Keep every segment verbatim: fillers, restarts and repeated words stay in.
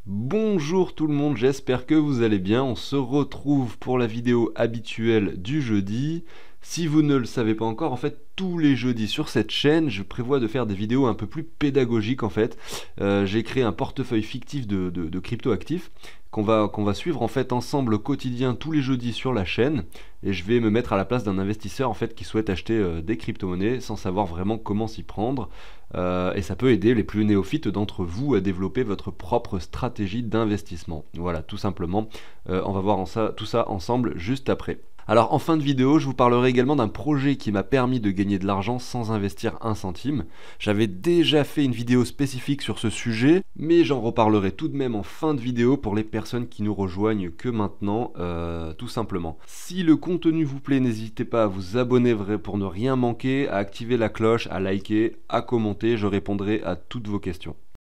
Bonjour tout le monde, j'espère que vous allez bien. On se retrouve pour la vidéo habituelle du jeudi. Si vous ne le savez pas encore, en fait, tous les jeudis sur cette chaîne, je prévois de faire des vidéos un peu plus pédagogiques en fait. Euh, j'ai créé un portefeuille fictif de, de, de crypto-actifs qu'on va, qu'on va suivre en fait ensemble au quotidien tous les jeudis sur la chaîne. Et je vais me mettre à la place d'un investisseur en fait qui souhaite acheter euh, des crypto-monnaies sans savoir vraiment comment s'y prendre. Euh, et ça peut aider les plus néophytes d'entre vous à développer votre propre stratégie d'investissement. Voilà, tout simplement. Euh, on va voir en ça, tout ça ensemble juste après. Alors en fin de vidéo, je vous parlerai également d'un projet qui m'a permis de gagner de l'argent sans investir un centime. J'avais déjà fait une vidéo spécifique sur ce sujet, mais j'en reparlerai tout de même en fin de vidéo pour les personnes qui nous rejoignent que maintenant, euh, tout simplement. Si le contenu vous plaît, n'hésitez pas à vous abonner pour ne rien manquer, à activer la cloche, à liker, à commenter, je répondrai à toutes vos questions.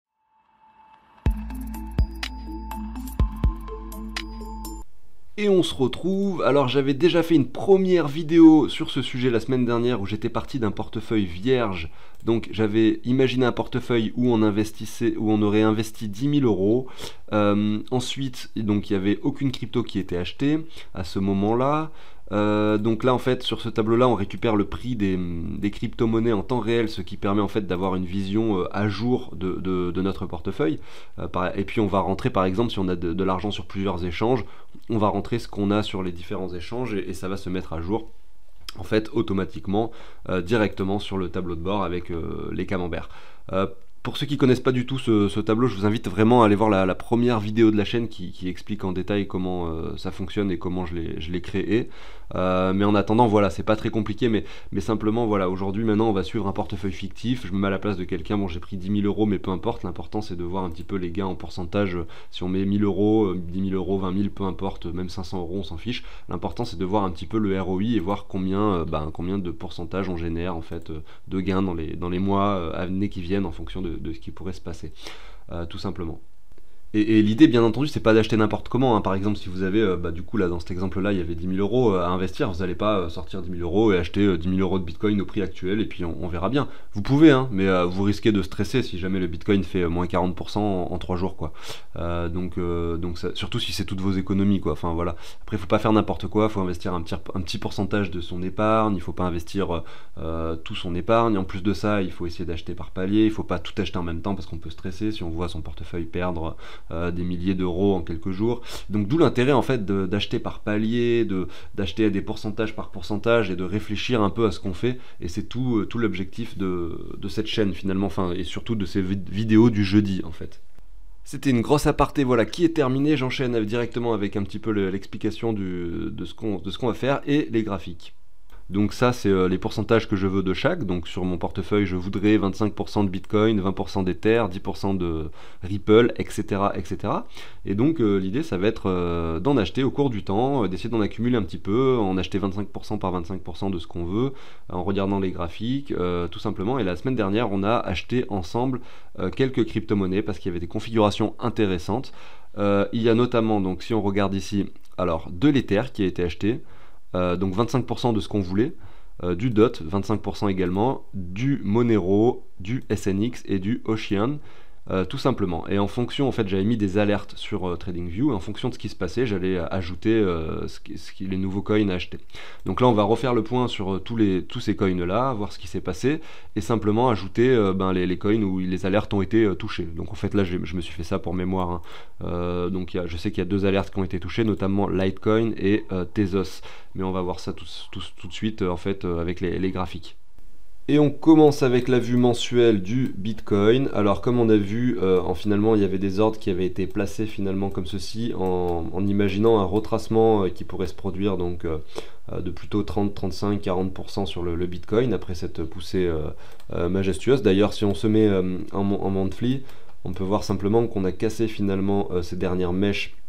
Et on se retrouve, alors j'avais déjà fait une première vidéo sur ce sujet la semaine dernière où j'étais parti d'un portefeuille vierge. Donc j'avais imaginé un portefeuille où on investissait, où on aurait investi dix mille euros. Euh, ensuite, donc il n'y avait aucune crypto qui était achetée à ce moment-là. Euh, donc là en fait sur ce tableau là on récupère le prix des, des crypto-monnaies en temps réel, ce qui permet en fait d'avoir une vision euh, à jour de, de, de notre portefeuille. Euh, par, et puis on va rentrer par exemple si on a de, de l'argent sur plusieurs échanges, on va rentrer ce qu'on a sur les différents échanges et, et ça va se mettre à jour en fait automatiquement euh, directement sur le tableau de bord avec euh, les camemberts. Euh, Pour ceux qui connaissent pas du tout ce, ce tableau, je vous invite vraiment à aller voir la, la première vidéo de la chaîne qui, qui explique en détail comment euh, ça fonctionne et comment je l'ai créé. Euh, mais en attendant, voilà, c'est pas très compliqué, mais, mais simplement, voilà, aujourd'hui, maintenant, on va suivre un portefeuille fictif. Je me mets à la place de quelqu'un, bon, j'ai pris dix mille euros, mais peu importe, l'important c'est de voir un petit peu les gains en pourcentage. Si on met mille euros, dix mille euros, vingt mille, peu importe, même cinq cents euros, on s'en fiche. L'important c'est de voir un petit peu le R O I et voir combien, euh, bah, combien de pourcentage on génère en fait euh, de gains dans les, dans les mois euh, à venir qui viennent en fonction de, de ce qui pourrait se passer, euh, tout simplement. Et, et l'idée, bien entendu, c'est pas d'acheter n'importe comment, hein. Par exemple, si vous avez, euh, bah, du coup, là, dans cet exemple-là, il y avait dix mille euros à investir, vous n'allez pas euh, sortir dix mille euros et acheter euh, dix mille euros de bitcoin au prix actuel, et puis on, on verra bien. Vous pouvez, hein, mais euh, vous risquez de stresser si jamais le bitcoin fait euh, moins quarante pour cent en trois jours, quoi. Euh, donc, euh, donc ça, surtout si c'est toutes vos économies, quoi. Enfin, voilà. Après, il faut pas faire n'importe quoi, il faut investir un petit, un petit pourcentage de son épargne, il faut pas investir euh, tout son épargne. En plus de ça, il faut essayer d'acheter par palier, il faut pas tout acheter en même temps parce qu'on peut stresser si on voit son portefeuille perdre euh, des milliers d'euros en quelques jours. Donc d'où l'intérêt en fait d'acheter par palier, de d'acheter à des pourcentages par pourcentage et de réfléchir un peu à ce qu'on fait. Et c'est tout, tout l'objectif de, de cette chaîne finalement, enfin, et surtout de ces vidéos du jeudi en fait. C'était une grosse aparté, voilà, qui est terminée. J'enchaîne directement avec un petit peu l'explication de ce qu'on de ce qu'on va faire et les graphiques. Donc ça c'est euh, les pourcentages que je veux de chaque. Donc sur mon portefeuille je voudrais vingt-cinq pour cent de Bitcoin, vingt pour cent d'Ether, dix pour cent de Ripple, et cetera et cetera. Et donc euh, l'idée ça va être euh, d'en acheter au cours du temps, euh, d'essayer d'en accumuler un petit peu, en acheter vingt-cinq pour cent par vingt-cinq pour cent de ce qu'on veut, en regardant les graphiques, euh, tout simplement. Et la semaine dernière on a acheté ensemble euh, quelques crypto-monnaies parce qu'il y avait des configurations intéressantes. Euh, il y a notamment, donc si on regarde ici, alors de l'Ether qui a été acheté, Euh, donc vingt-cinq pour cent de ce qu'on voulait, euh, du D O T, vingt-cinq pour cent également, du Monero, du S N X et du Ocean, euh, tout simplement. Et en fonction, en fait, j'avais mis des alertes sur euh, TradingView, et en fonction de ce qui se passait, j'allais ajouter euh, ce qui, ce qui, les nouveaux coins à acheter. Donc là, on va refaire le point sur euh, tous, les, tous ces coins-là, voir ce qui s'est passé, et simplement ajouter euh, ben, les, les coins où les alertes ont été euh, touchées. Donc en fait, là, je, je me suis fait ça pour mémoire, hein. Euh, donc y a, je sais qu'il y a deux alertes qui ont été touchées, notamment Litecoin et euh, Tezos. Mais on va voir ça tout, tout, tout de suite, euh, en fait, euh, avec les, les graphiques. Et on commence avec la vue mensuelle du Bitcoin. Alors comme on a vu, euh, en finalement il y avait des ordres qui avaient été placés finalement comme ceci, en, en imaginant un retracement euh, qui pourrait se produire donc euh, de plutôt trente, trente-cinq, quarante pour cent sur le, le Bitcoin après cette poussée euh, euh, majestueuse. D'ailleurs si on se met euh, en, en monthly, on peut voir simplement qu'on a cassé finalement euh, ces dernières mèches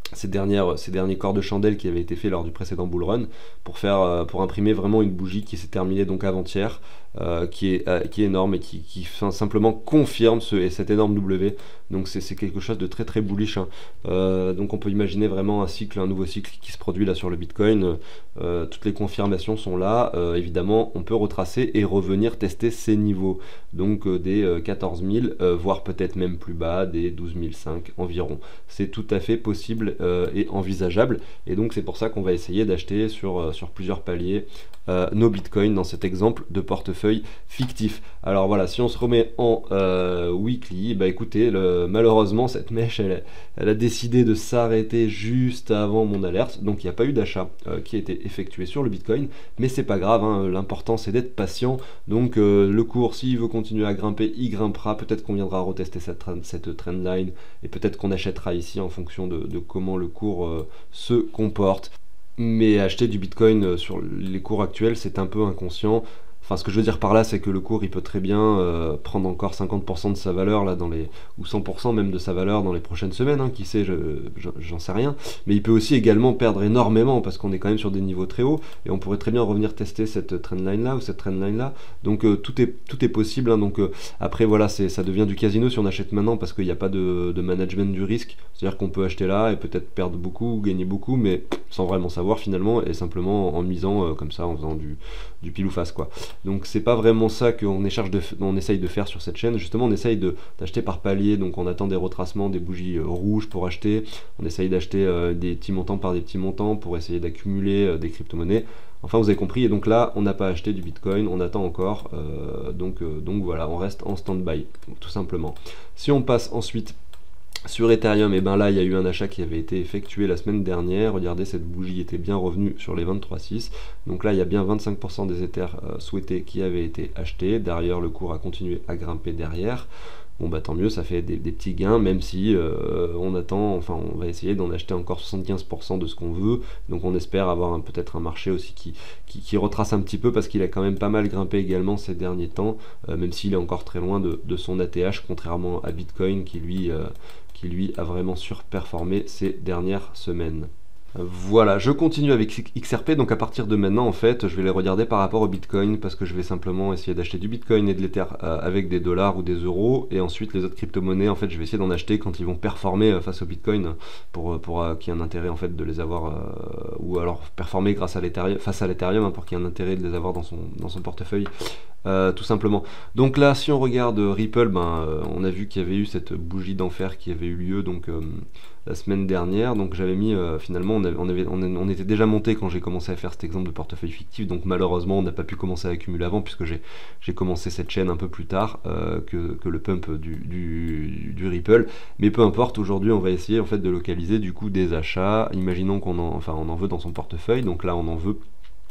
ces, dernières, ces derniers corps de chandelle qui avaient été faits lors du précédent bull run pour, faire, euh, pour imprimer vraiment une bougie qui s'est terminée donc avant-hier, euh, qui, est, euh, qui est énorme et qui, qui enfin, simplement confirme ce, et cet énorme W. Donc c'est quelque chose de très très bullish, hein. Euh, donc on peut imaginer vraiment un cycle, un nouveau cycle qui se produit là sur le Bitcoin. Euh, toutes les confirmations sont là. Euh, évidemment, on peut retracer et revenir tester ces niveaux. Donc euh, des euh, quatorze mille, euh, voire peut-être même plus bas, des douze mille cinq environ. C'est tout à fait possible euh, et envisageable. Et donc c'est pour ça qu'on va essayer d'acheter sur, euh, sur plusieurs paliers euh, nos bitcoins dans cet exemple de portefeuille fictif. Alors voilà, si on se remet en euh, weekly, bah écoutez, le, malheureusement cette mèche elle, elle a décidé de s'arrêter juste avant mon alerte, donc il n'y a pas eu d'achat euh, qui a été effectué sur le bitcoin, mais c'est pas grave, hein, l'important c'est d'être patient. Donc euh, le cours, s'il veut continuer à grimper, il grimpera, peut-être qu'on viendra retester cette, cette trendline et peut-être qu'on achètera ici en fonction de, de comment le cours euh, se comporte. Mais acheter du bitcoin sur les cours actuels, c'est un peu inconscient. Enfin, ce que je veux dire par là, c'est que le cours, il peut très bien euh, prendre encore cinquante pour cent de sa valeur, là, dans les, ou cent pour cent même de sa valeur dans les prochaines semaines, hein, qui sait, j'en sais rien. Mais il peut aussi également perdre énormément, parce qu'on est quand même sur des niveaux très hauts, et on pourrait très bien revenir tester cette trendline-là, ou cette trendline-là. Donc euh, tout, est, tout est possible, hein. Donc euh, après, voilà, ça devient du casino si on achète maintenant, parce qu'il n'y a pas de, de management du risque. C'est-à-dire qu'on peut acheter là, et peut-être perdre beaucoup, ou gagner beaucoup, mais sans vraiment savoir finalement, et simplement en misant euh, comme ça, en faisant du, du pile ou face, quoi. Donc c'est pas vraiment ça qu'on on essaye de faire sur cette chaîne. Justement, on essaye d'acheter par palier, donc on attend des retracements, des bougies euh, rouges pour acheter. On essaye d'acheter euh, des petits montants par des petits montants pour essayer d'accumuler euh, des crypto-monnaies. Enfin, vous avez compris. Et donc là, on n'a pas acheté du Bitcoin, on attend encore. Euh, donc, euh, donc voilà, on reste en stand-by, tout simplement. Si on passe ensuite sur Ethereum, et ben là il y a eu un achat qui avait été effectué la semaine dernière. Regardez, cette bougie était bien revenue sur les vingt-trois virgule six. Donc là il y a bien vingt-cinq pour cent des Ethers euh, souhaités qui avaient été achetés. Derrière, le cours a continué à grimper derrière. Bon bah tant mieux, ça fait des, des petits gains, même si euh, on attend, enfin on va essayer d'en acheter encore soixante-quinze pour cent de ce qu'on veut. Donc on espère avoir peut-être un marché aussi qui, qui, qui retrace un petit peu, parce qu'il a quand même pas mal grimpé également ces derniers temps, euh, même s'il est encore très loin de, de son A T H, contrairement à Bitcoin qui lui, euh, qui lui a vraiment surperformé ces dernières semaines. Voilà, je continue avec X R P. Donc à partir de maintenant, en fait, je vais les regarder par rapport au Bitcoin, parce que je vais simplement essayer d'acheter du Bitcoin et de l'Ether euh, avec des dollars ou des euros, et ensuite les autres crypto-monnaies, en fait, je vais essayer d'en acheter quand ils vont performer euh, face au Bitcoin, pour, pour euh, qu'il y ait un intérêt en fait de les avoir, euh, ou alors performer grâce à l'Ethereum, face à l'Ethereum, hein, pour qu'il y ait un intérêt de les avoir dans son, dans son portefeuille. Euh, tout simplement. Donc là, si on regarde Ripple, ben, euh, on a vu qu'il y avait eu cette bougie d'enfer qui avait eu lieu donc euh, la semaine dernière. Donc j'avais mis, euh, finalement, on, avait, on, avait, on, on était déjà monté quand j'ai commencé à faire cet exemple de portefeuille fictif. Donc malheureusement, on n'a pas pu commencer à accumuler avant, puisque j'ai commencé cette chaîne un peu plus tard euh, que, que le pump du, du, du Ripple. Mais peu importe, aujourd'hui, on va essayer en fait de localiser du coup des achats. Imaginons qu'on en, enfin, on en veut dans son portefeuille. Donc là, on en veut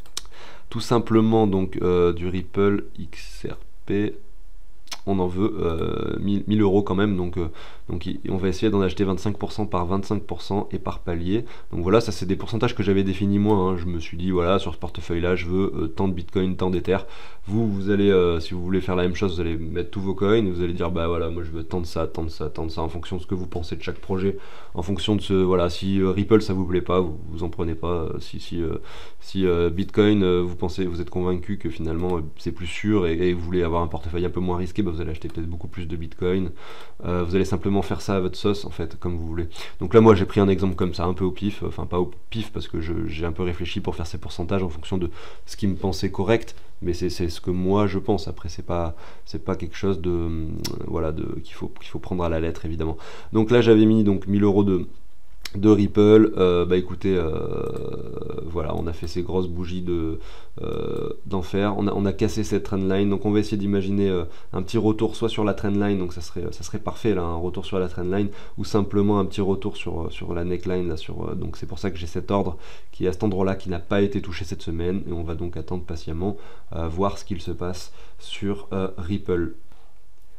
tout simplement donc euh, du Ripple X R P, on en veut euh, mille euros quand même, donc, euh, donc on va essayer d'en acheter vingt-cinq pour cent par vingt-cinq pour cent et par palier. Donc voilà, ça c'est des pourcentages que j'avais définis moi, hein. Je me suis dit voilà, sur ce portefeuille là je veux euh, tant de bitcoin, tant d'ether. Vous, vous allez, euh, si vous voulez faire la même chose, vous allez mettre tous vos coins, vous allez dire bah voilà, moi je veux tant de ça, tant de ça, tant de ça, en fonction de ce que vous pensez de chaque projet, en fonction de ce, voilà, si euh, Ripple ça vous plaît pas, vous, vous en prenez pas, euh, si, si, euh, si euh, Bitcoin, euh, vous pensez, vous êtes convaincu que finalement euh, c'est plus sûr, et, et vous voulez avoir un portefeuille un peu moins risqué, bah, vous allez acheter peut-être beaucoup plus de Bitcoin. Euh, vous allez simplement faire ça à votre sauce en fait, comme vous voulez. Donc là moi j'ai pris un exemple comme ça, un peu au pif, enfin pas au pif parce que j'ai un peu réfléchi pour faire ces pourcentages en fonction de ce qui me pensait correct, mais c'est ce que moi je pense. Après c'est pas c'est pas quelque chose de euh, voilà, de qu'il faut qu'il faut prendre à la lettre évidemment. Donc là j'avais mis donc mille euros de de Ripple. Euh, bah écoutez, euh, voilà, on a fait ces grosses bougies de euh, d'enfer, on a, on a cassé cette trendline, donc on va essayer d'imaginer euh, un petit retour soit sur la trendline, donc ça serait, ça serait parfait là, un retour sur la trendline, ou simplement un petit retour sur, sur la neckline là, sur, euh, donc c'est pour ça que j'ai cet ordre qui est à cet endroit là, qui n'a pas été touché cette semaine, et on va donc attendre patiemment euh, voir ce qu'il se passe sur euh, Ripple.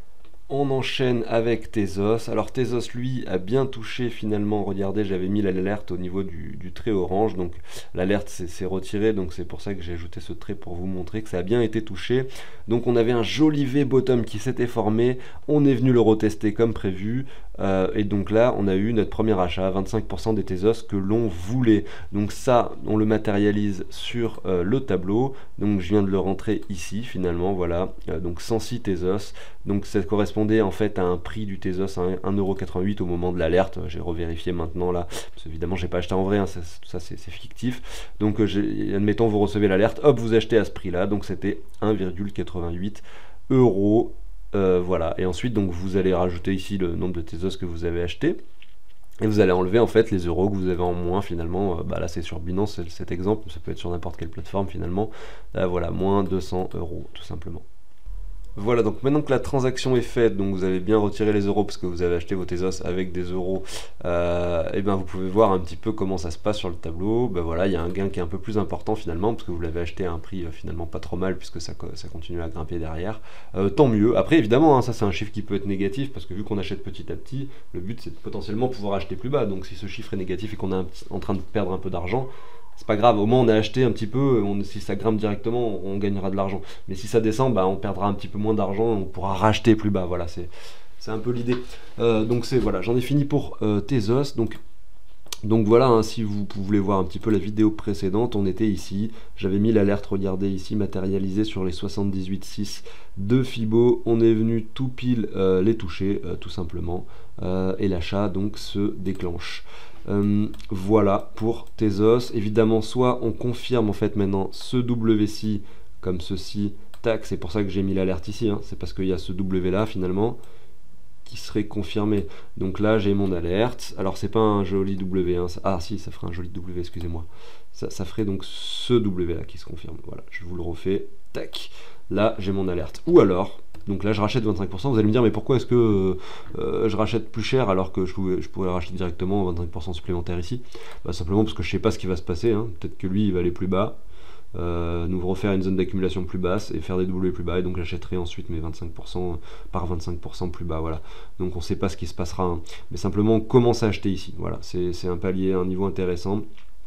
On enchaîne avec Tezos. Alors Tezos, lui, a bien touché finalement. Regardez, j'avais mis l'alerte au niveau du, du trait orange. Donc l'alerte s'est retirée. Donc c'est pour ça que j'ai ajouté ce trait pour vous montrer que ça a bien été touché. Donc on avait un joli V-bottom qui s'était formé. On est venu le retester comme prévu. Euh, et donc là, on a eu notre premier achat, vingt-cinq pour cent des Tezos que l'on voulait. Donc ça, on le matérialise sur euh, le tableau. Donc je viens de le rentrer ici finalement. Voilà. Euh, donc cent six Tezos. Donc ça correspondait en fait à un prix du Tezos à un euro quatre-vingt-huit au moment de l'alerte. J'ai revérifié maintenant là, parce qu'évidemment j'ai pas acheté en vrai, hein, ça, tout ça c'est fictif. Donc euh, admettons vous recevez l'alerte, hop vous achetez à ce prix là, donc c'était un virgule quatre-vingt-huit euros. Euh, voilà, et ensuite donc vous allez rajouter ici le nombre de Tezos que vous avez acheté. Et vous allez enlever en fait les euros que vous avez en moins finalement. Euh, bah là c'est sur Binance cet exemple, ça peut être sur n'importe quelle plateforme finalement. Là voilà, moins deux cents euros tout simplement. Voilà, donc maintenant que la transaction est faite, donc vous avez bien retiré les euros parce que vous avez acheté vos Tezos avec des euros, euh, et bien vous pouvez voir un petit peu comment ça se passe sur le tableau. Ben voilà, il y a un gain qui est un peu plus important finalement parce que vous l'avez acheté à un prix euh, finalement pas trop mal puisque ça, ça continue à grimper derrière. Euh, tant mieux. Après évidemment, hein, ça c'est un chiffre qui peut être négatif parce que vu qu'on achète petit à petit, le but c'est de potentiellement pouvoir acheter plus bas. Donc si ce chiffre est négatif et qu'on est en train de perdre un peu d'argent, c'est pas grave, au moins on a acheté un petit peu, on, si ça grimpe directement, on, on gagnera de l'argent. Mais si ça descend, bah, on perdra un petit peu moins d'argent, on pourra racheter plus bas. Voilà, c'est un peu l'idée. Euh, donc c'est voilà, j'en ai fini pour euh, Tezos. Donc, donc voilà, hein, si vous voulez voir un petit peu la vidéo précédente, on était ici. J'avais mis l'alerte, regardez ici, matérialisée sur les soixante-dix-huit virgule six de Fibo. On est venu tout pile euh, les toucher, euh, tout simplement. Euh, et l'achat donc se déclenche. Euh, voilà pour Tezos. Évidemment, soit on confirme en fait maintenant ce W ci comme ceci, tac, c'est pour ça que j'ai mis l'alerte ici, hein. C'est parce qu'il y a ce W là finalement qui serait confirmé. Donc là j'ai mon alerte. Alors c'est pas un joli W, hein. Ah si, ça ferait un joli W, excusez-moi. Ça, ça ferait donc ce W là qui se confirme. Voilà, je vous le refais. Tac. Là j'ai mon alerte. Ou alors, donc là je rachète vingt-cinq pour cent, vous allez me dire mais pourquoi est-ce que euh, je rachète plus cher alors que je, pouvais, je pourrais racheter directement vingt-cinq pour cent supplémentaire ici? Bah, simplement parce que je sais pas ce qui va se passer, hein. Peut-être que lui il va aller plus bas, euh, nous refaire une zone d'accumulation plus basse et faire des W plus bas, et donc j'achèterai ensuite mes vingt-cinq pour cent par vingt-cinq pour cent plus bas, voilà. Donc on sait pas ce qui se passera, hein. Mais simplement on commence à acheter ici, voilà, c'est un palier, un niveau intéressant.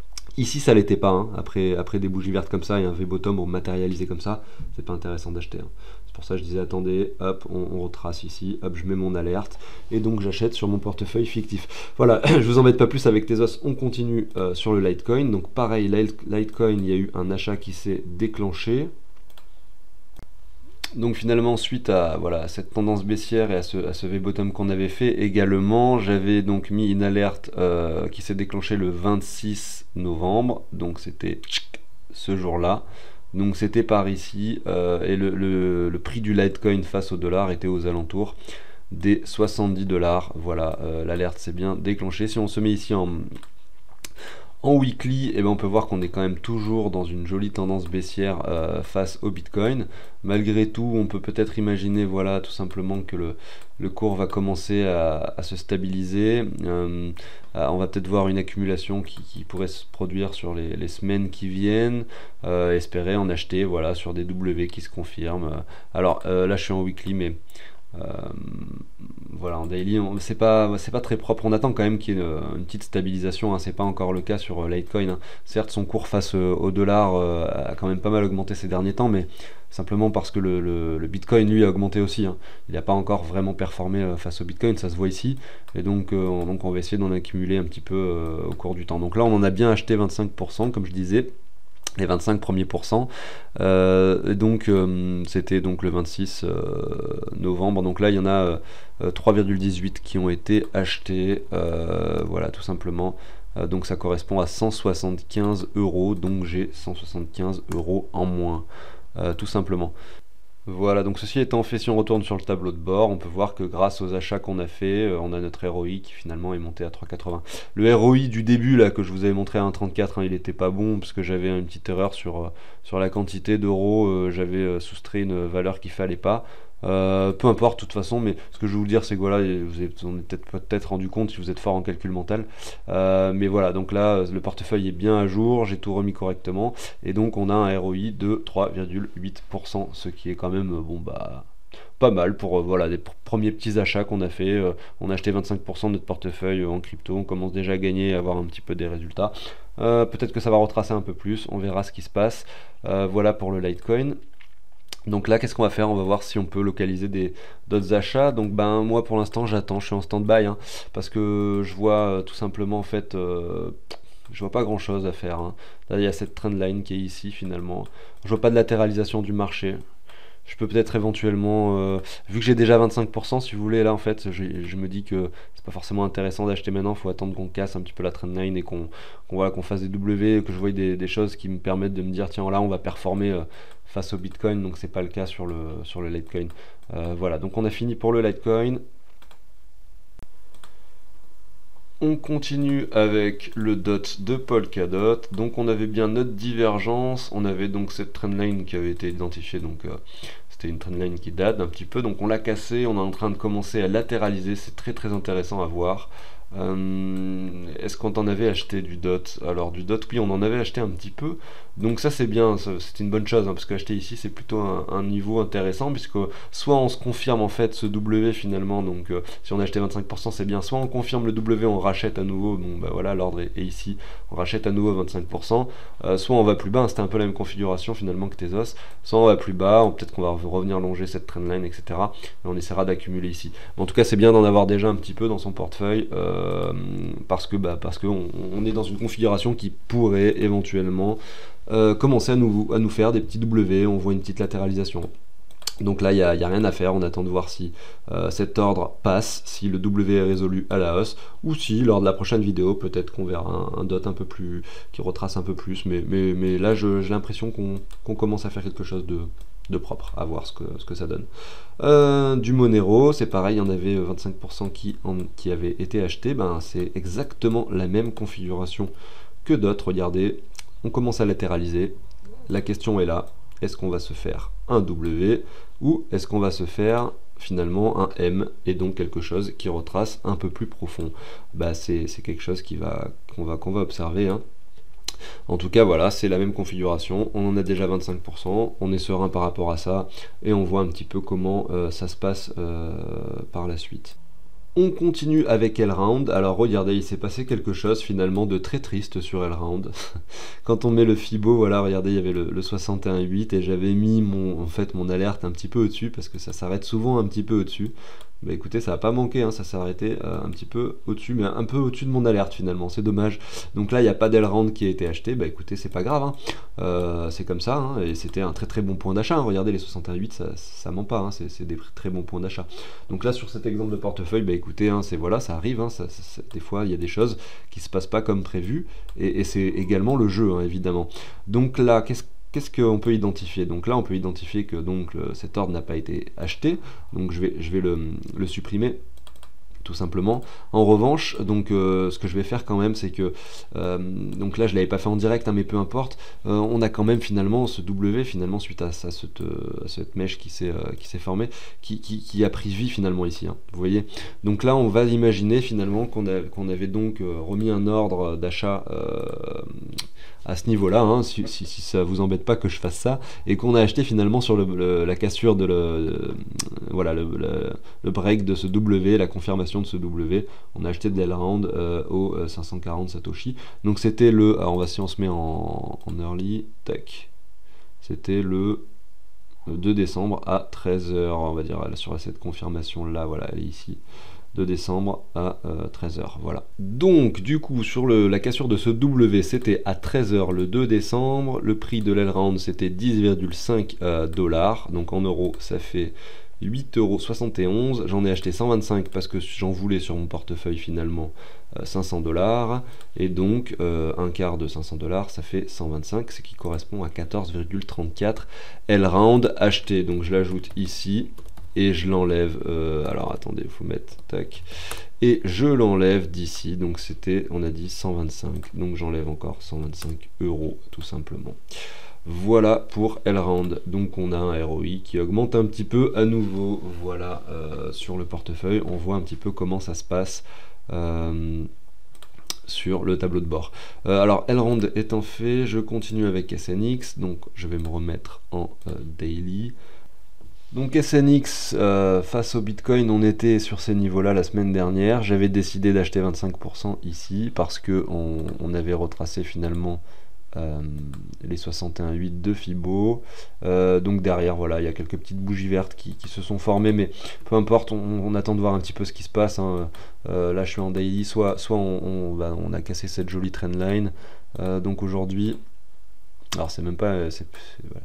Ici ça l'était pas, hein. après, après des bougies vertes comme ça et un V-bottom matérialisé comme ça, c'est pas intéressant d'acheter, hein. C'est pour ça que je disais attendez, hop, on, on retrace ici, hop, je mets mon alerte, et donc j'achète sur mon portefeuille fictif. Voilà, je vous embête pas plus avec Tezos, on continue euh, sur le Litecoin. Donc pareil, Litecoin, il y a eu un achat qui s'est déclenché. Donc finalement, suite à voilà, cette tendance baissière et à ce, à ce V-bottom qu'on avait fait également, j'avais donc mis une alerte euh, qui s'est déclenchée le vingt-six novembre, donc c'était ce jour-là. Donc c'était par ici, euh, et le, le, le prix du Litecoin face au dollar était aux alentours des soixante-dix dollars. Voilà, euh, l'alerte s'est bien déclenchée. Si on se met ici en... En weekly, eh ben on peut voir qu'on est quand même toujours dans une jolie tendance baissière euh, face au Bitcoin. Malgré tout, on peut peut-être imaginer, voilà, tout simplement que le, le cours va commencer à, à se stabiliser. Euh, on va peut-être voir une accumulation qui, qui pourrait se produire sur les, les semaines qui viennent. Euh, espérer en acheter, voilà, sur des W qui se confirment. Alors euh, là, je suis en weekly, mais Euh, voilà, en daily, c'est pas, c'est pas très propre. On attend quand même qu'il y ait une, une petite stabilisation, hein. C'est pas encore le cas sur euh, Litecoin, hein. Certes, son cours face euh, au dollar euh, a quand même pas mal augmenté ces derniers temps, mais simplement parce que le, le, le Bitcoin lui a augmenté aussi, hein. Il n'a pas encore vraiment performé euh, face au Bitcoin, ça se voit ici, et donc, euh, on, donc on va essayer d'en accumuler un petit peu euh, au cours du temps. Donc là, on en a bien acheté vingt-cinq pour cent, comme je disais. Les vingt-cinq premiers pourcents, euh, donc euh, c'était donc le vingt-six euh, novembre, donc là il y en a euh, trois virgule dix-huit qui ont été achetés, euh, voilà tout simplement, euh, donc ça correspond à cent soixante-quinze euros, donc j'ai cent soixante-quinze euros en moins, euh, tout simplement. Voilà, donc ceci étant fait, si on retourne sur le tableau de bord, on peut voir que grâce aux achats qu'on a fait, euh, on a notre R O I qui finalement est monté à trois virgule quatre-vingts. Le R O I du début là que je vous avais montré à un virgule trente-quatre, hein, il n'était pas bon parce que j'avais une petite erreur sur, euh, sur la quantité d'euros, euh, j'avais euh, soustrait une valeur qu'il fallait pas. Euh, peu importe de toute façon, mais ce que je veux vous dire c'est que voilà, vous êtes, on est peut-être peut-être rendu compte si vous êtes fort en calcul mental, euh, mais voilà, donc là le portefeuille est bien à jour, j'ai tout remis correctement, et donc on a un R O I de trois virgule huit pour cent, ce qui est quand même bon bah pas mal pour euh, voilà, des pr premiers petits achats qu'on a fait. Euh, on a acheté vingt-cinq pour cent de notre portefeuille en crypto, on commence déjà à gagner et à avoir un petit peu des résultats. Euh, peut-être que ça va retracer un peu plus, on verra ce qui se passe. Euh, voilà pour le Litecoin. Donc là, qu'est-ce qu'on va faire? On va voir si on peut localiser des d'autres achats. Donc ben moi pour l'instant j'attends, je suis en stand-by, hein, parce que je vois euh, tout simplement en fait, euh, je vois pas grand-chose à faire, hein. Là il y a cette trendline qui est ici finalement. Je vois pas de latéralisation du marché. Je peux peut-être éventuellement, euh, vu que j'ai déjà vingt-cinq pour cent, si vous voulez, là en fait, je, je me dis que c'est pas forcément intéressant d'acheter maintenant. Il faut attendre qu'on casse un petit peu la trendline et qu'on qu'on voilà, qu'on fasse des W, que je voie des, des choses qui me permettent de me dire tiens là on va performer euh, face au Bitcoin. Donc c'est pas le cas sur le sur le Litecoin. Euh, voilà, donc on a fini pour le Litecoin. On continue avec le dot de Polkadot. Donc on avait bien notre divergence, on avait donc cette trendline qui avait été identifiée, donc euh, c'était une trendline qui date un petit peu, donc on l'a cassé, on est en train de commencer à latéraliser, c'est très très intéressant à voir. Euh, Est-ce qu'on en avait acheté du dot? Alors du dot, oui, on en avait acheté un petit peu, donc ça c'est bien, c'est une bonne chose, hein, parce qu'acheter ici c'est plutôt un, un niveau intéressant, puisque soit on se confirme en fait ce W finalement, donc euh, si on a acheté vingt-cinq pour cent c'est bien, soit on confirme le W, on rachète à nouveau, bon bah voilà, l'ordre est, est ici, on rachète à nouveau vingt-cinq pour cent, euh, soit on va plus bas, hein, c'était un peu la même configuration finalement que Tezos, soit on va plus bas, peut-être qu'on va revenir longer cette trendline, et cetera. Et on essaiera d'accumuler ici. Mais en tout cas c'est bien d'en avoir déjà un petit peu dans son portefeuille, euh, parce que bah, parce qu'on on est dans une configuration qui pourrait éventuellement euh, commencer à nous, à nous faire des petits W, on voit une petite latéralisation. Donc là, il n'y a, a rien à faire, on attend de voir si euh, cet ordre passe, si le W est résolu à la hausse, ou si lors de la prochaine vidéo, peut-être qu'on verra un, un dot un peu plus, qui retrace un peu plus, mais, mais, mais là j'ai l'impression qu'on qu'on commence à faire quelque chose de, de propre, à voir ce que, ce que ça donne. Euh, du Monero, c'est pareil, il y en avait vingt-cinq pour cent qui, en, qui avaient été achetés, ben, c'est exactement la même configuration que d'autres, regardez, on commence à latéraliser, la question est là, est-ce qu'on va se faire un W ou est-ce qu'on va se faire finalement un M et donc quelque chose qui retrace un peu plus profond? Bah c'est quelque chose qui va qu'on va qu'on va observer, hein. En tout cas voilà, c'est la même configuration, on en a déjà vingt-cinq pour cent, on est serein par rapport à ça et on voit un petit peu comment euh, ça se passe euh, par la suite. On continue avec Elrond. Alors regardez, il s'est passé quelque chose finalement de très triste sur Elrond. Quand on met le Fibo, voilà, regardez, il y avait le, le soixante et un virgule huit et j'avais mis mon, en fait, mon alerte un petit peu au-dessus parce que ça s'arrête souvent un petit peu au-dessus. Bah écoutez, ça n'a pas manqué, hein, ça s'est arrêté euh, un petit peu au-dessus, mais un peu au-dessus de mon alerte finalement, c'est dommage. Donc là, il n'y a pas d'Elrond qui a été acheté, bah écoutez, c'est pas grave, hein. Euh, c'est comme ça, hein, et c'était un très très bon point d'achat, hein. Regardez les soixante et un virgule huit, ça, ça ment pas, hein, c'est des très bons points d'achat. Donc là, sur cet exemple de portefeuille, bah écoutez, hein, c'est voilà, ça arrive, hein, ça, ça, des fois, il y a des choses qui se passent pas comme prévu, et, et c'est également le jeu, hein, évidemment. Donc là, qu'est-ce Qu'est-ce qu'on peut identifier? Donc là, on peut identifier que donc, le, cet ordre n'a pas été acheté, donc je vais, je vais le, le supprimer tout simplement. En revanche, donc euh, ce que je vais faire quand même, c'est que euh, donc là je l'avais pas fait en direct, hein, mais peu importe, euh, on a quand même finalement ce W finalement suite à, à, cette, à cette mèche qui s'est euh, qui s'est formée, qui, qui, qui a pris vie finalement ici, hein, vous voyez. Donc là on va imaginer finalement qu'on qu'on avait donc euh, remis un ordre d'achat euh, à ce niveau-là, hein, si, si, si ça vous embête pas que je fasse ça, et qu'on a acheté finalement sur le, le, la cassure de le, euh, voilà, le, le, le break de ce W, la confirmation de ce W, on a acheté de l'Elrond euh, au euh, cinq cent quarante Satoshi, donc c'était le, alors on va si on se met en, en early, tac, c'était le deux décembre à treize heures, on va dire sur cette confirmation là, voilà, elle est ici, deux décembre à euh, treize heures, voilà. Donc du coup sur le, la cassure de ce W c'était à treize heures le deux décembre, le prix de l'Elrond c'était dix virgule cinq euh, dollars, donc en euros ça fait huit euros soixante et onze, j'en ai acheté cent vingt-cinq parce que j'en voulais sur mon portefeuille finalement euh, cinq cents dollars, et donc euh, un quart de cinq cents dollars ça fait cent vingt-cinq, ce qui correspond à quatorze virgule trente-quatre Elrond acheté, donc je l'ajoute ici et je l'enlève, euh, alors attendez, il faut mettre, tac, et je l'enlève d'ici, donc c'était, on a dit cent vingt-cinq, donc j'enlève encore cent vingt-cinq euros tout simplement. Voilà pour Elrond, donc on a un R O I qui augmente un petit peu à nouveau, voilà, euh, sur le portefeuille, on voit un petit peu comment ça se passe euh, sur le tableau de bord. Euh, alors Elrond étant fait, je continue avec S N X, donc je vais me remettre en euh, daily. Donc S N X euh, face au Bitcoin, on était sur ces niveaux-là la semaine dernière. J'avais décidé d'acheter vingt-cinq pour cent ici parce que on, on avait retracé finalement euh, les soixante et un virgule huit de Fibo. Euh, donc derrière, voilà, il y a quelques petites bougies vertes qui, qui se sont formées, mais peu importe, on, on attend de voir un petit peu ce qui se passe, hein. Euh, là, je suis en daily, soit, soit on, on, bah, on a cassé cette jolie trendline. Euh, donc aujourd'hui, alors c'est même pas, c'est, c'est, voilà.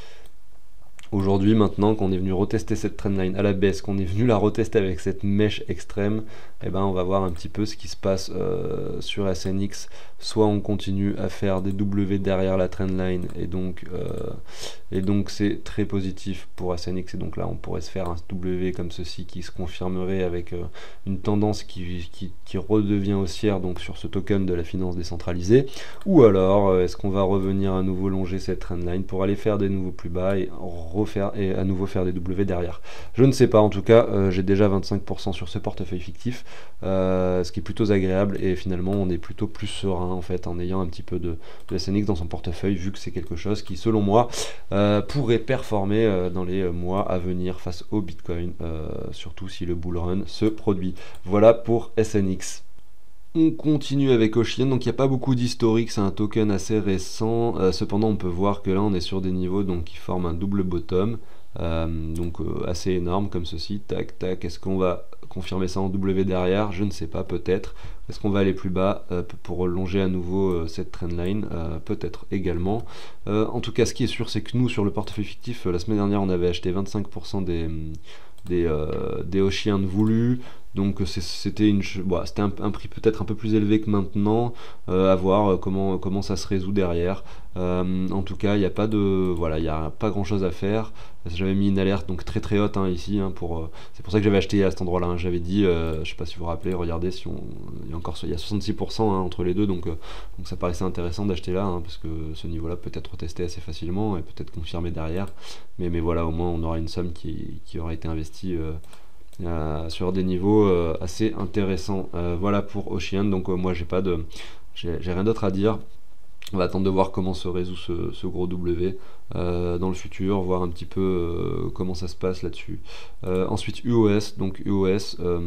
Aujourd'hui, maintenant qu'on est venu retester cette trendline à la baisse, qu'on est venu la retester avec cette mèche extrême, eh ben on va voir un petit peu ce qui se passe euh, sur S N X. Soit on continue à faire des W derrière la trendline et donc euh, et donc c'est très positif pour S N X, et donc là on pourrait se faire un W comme ceci qui se confirmerait avec euh, une tendance qui, qui, qui redevient haussière donc sur ce token de la finance décentralisée. Ou alors euh, est-ce qu'on va revenir à nouveau longer cette trendline pour aller faire des nouveaux plus bas et refaire et à nouveau faire des W derrière? Je ne sais pas, en tout cas euh, j'ai déjà vingt-cinq pour cent sur ce portefeuille fictif, euh, ce qui est plutôt agréable, et finalement on est plutôt plus serein en fait en ayant un petit peu de, de S N X dans son portefeuille, vu que c'est quelque chose qui selon moi euh, pourrait performer euh, dans les mois à venir face au Bitcoin, euh, surtout si le bull run se produit. Voilà pour S N X. On continue avec Ocean, donc il n'y a pas beaucoup d'historique, c'est un token assez récent, euh, cependant on peut voir que là on est sur des niveaux donc, qui forment un double bottom, euh, donc euh, assez énorme comme ceci, tac tac. Est-ce qu'on va confirmer ça en W derrière? Je ne sais pas, peut-être. Est-ce qu'on va aller plus bas euh, pour longer à nouveau euh, cette trendline? euh, Peut-être également. Euh, en tout cas, ce qui est sûr, c'est que nous sur le portefeuille fictif, euh, la semaine dernière on avait acheté vingt-cinq pour cent des... des, euh, des Ocean voulus, donc c'était une bon, c'était un, un prix peut-être un peu plus élevé que maintenant, euh, à voir comment, comment ça se résout derrière. Euh, en tout cas, il n'y a pas de voilà, il n'y a pas grand chose à faire. J'avais mis une alerte donc très très haute hein, ici hein, pour euh, c'est pour ça que j'avais acheté à cet endroit-là, hein. J'avais dit, euh, je sais pas si vous vous rappelez, regardez, si on il y a encore il y a soixante-six pour cent hein, entre les deux, donc, euh, donc ça paraissait intéressant d'acheter là hein, parce que ce niveau-là peut être retesté assez facilement et peut-être confirmé derrière. Mais, mais voilà, au moins on aura une somme qui, qui aura été investie euh, euh, sur des niveaux euh, assez intéressants. Euh, voilà pour Ocean. Donc euh, moi j'ai pas de j'ai rien d'autre à dire. On va attendre de voir comment se résout ce, ce gros W euh, dans le futur, voir un petit peu euh, comment ça se passe là-dessus. Euh, ensuite U O S, donc U O S, euh,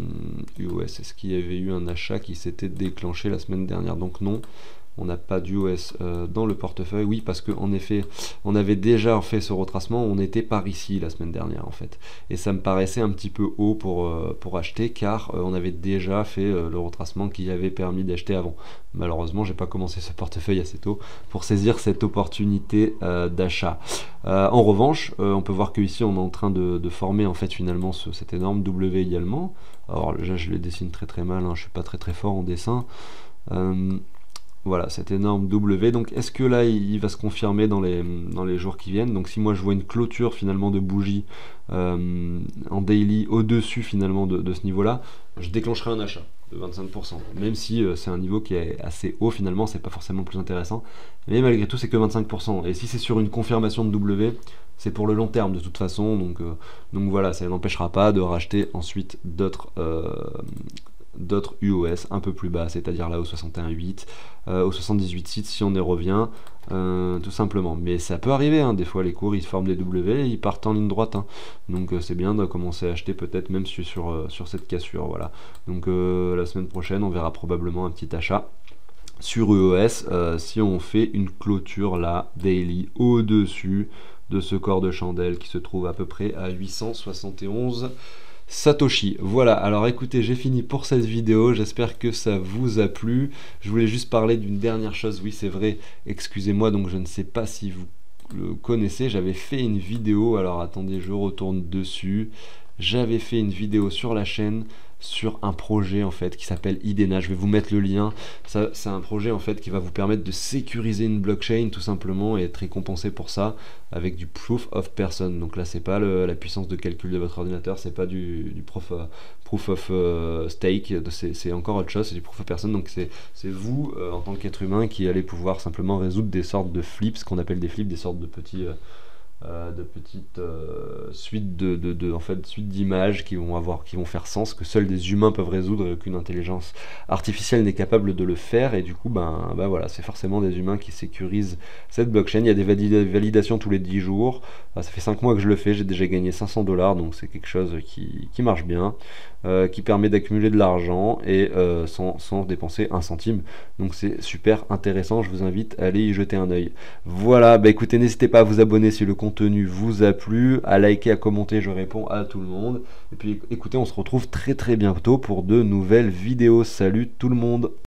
U O S, est-ce qu'il y avait eu un achat qui s'était déclenché la semaine dernière? Donc non. On n'a pas d'U O S euh, dans le portefeuille, oui, parce qu'en effet, on avait déjà fait ce retracement, on était par ici la semaine dernière en fait. Et ça me paraissait un petit peu haut pour, euh, pour acheter, car euh, on avait déjà fait euh, le retracement qui avait permis d'acheter avant. Malheureusement, j'ai pas commencé ce portefeuille assez tôt pour saisir cette opportunité euh, d'achat. Euh, en revanche, euh, on peut voir que ici on est en train de, de former en fait finalement ce, cet énorme W également. Alors là, je le dessine très très mal, hein, je suis pas très très fort en dessin. Euh, Voilà, cet énorme W. Donc est-ce que là il va se confirmer dans les, dans les jours qui viennent? Donc si moi je vois une clôture finalement de bougie euh, en daily au-dessus finalement de, de ce niveau-là, je déclencherai un achat de vingt-cinq pour cent. Même si euh, c'est un niveau qui est assez haut finalement, c'est pas forcément plus intéressant. Mais malgré tout c'est que vingt-cinq pour cent. Et si c'est sur une confirmation de W, c'est pour le long terme de toute façon. Donc, euh, donc voilà, ça n'empêchera pas de racheter ensuite d'autres... Euh, d'autres U O S un peu plus bas, c'est-à-dire là au soixante et un virgule huit, euh, au soixante-dix-huit virgule six si on y revient, euh, tout simplement. Mais ça peut arriver, hein, des fois les cours ils forment des W et ils partent en ligne droite, hein. Donc euh, c'est bien de commencer à acheter peut-être même sur, sur, euh, sur cette cassure, voilà. Donc euh, la semaine prochaine on verra probablement un petit achat sur U O S euh, si on fait une clôture là, daily, au-dessus de ce corps de chandelle qui se trouve à peu près à huit cent soixante et onze Satoshi. Voilà, alors écoutez, j'ai fini pour cette vidéo, j'espère que ça vous a plu. Je voulais juste parler d'une dernière chose, oui c'est vrai, excusez-moi, donc je ne sais pas si vous le connaissez, j'avais fait une vidéo, alors attendez, je retourne dessus, j'avais fait une vidéo sur la chaîne sur un projet en fait qui s'appelle Idena, je vais vous mettre le lien. Ça, c'est un projet en fait qui va vous permettre de sécuriser une blockchain tout simplement et être récompensé pour ça avec du proof of person. Donc là c'est pas le, la puissance de calcul de votre ordinateur, c'est pas du, du proof, uh, proof of uh, stake, c'est encore autre chose, c'est du proof of person. Donc c'est vous euh, en tant qu'être humain qui allez pouvoir simplement résoudre des sortes de flips, ce qu'on appelle des flips, des sortes de petits euh, euh, de petites euh, suites de, de, de- en fait, suites d'images qui vont avoir, qui vont faire sens, que seuls des humains peuvent résoudre et qu'une intelligence artificielle n'est capable de le faire. Et du coup, ben, ben voilà, c'est forcément des humains qui sécurisent cette blockchain. Il y a des valida- validations tous les dix jours. Ah, ça fait cinq mois que je le fais, j'ai déjà gagné cinq cents dollars, donc c'est quelque chose qui, qui marche bien, euh, qui permet d'accumuler de l'argent et euh, sans, sans dépenser un centime. Donc c'est super intéressant, je vous invite à aller y jeter un œil. Voilà, bah écoutez, n'hésitez pas à vous abonner si le contenu vous a plu, à liker, à commenter, je réponds à tout le monde. Et puis écoutez, on se retrouve très très bientôt pour de nouvelles vidéos. Salut tout le monde!